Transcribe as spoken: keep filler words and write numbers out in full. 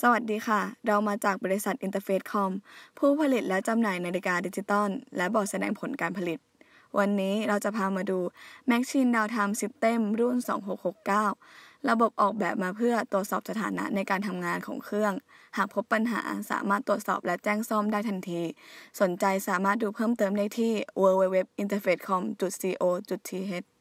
สวัสดีค่ะ เรามาจากบริษัทอินเตอร์เฟซคอมผู้ผลิตและจำหน่ายนาฬิกาดิจิตอลและบอร์ดแสดงผลการผลิต วันนี้เราจะพามาดู Machine Downtime System รุ่น สองหกหกเก้า ระบบออกแบบมาเพื่อตรวจสอบสถานะในการทำงานของเครื่อง หากพบปัญหาสามารถตรวจสอบและแจ้งซ่อมได้ทันที สนใจสามารถดูเพิ่มเติมได้ที่ ดับเบิลยู ดับเบิลยู ดับเบิลยู ดอท อินเตอร์เฟซคอม ดอท ซี โอ ดอท ที เอช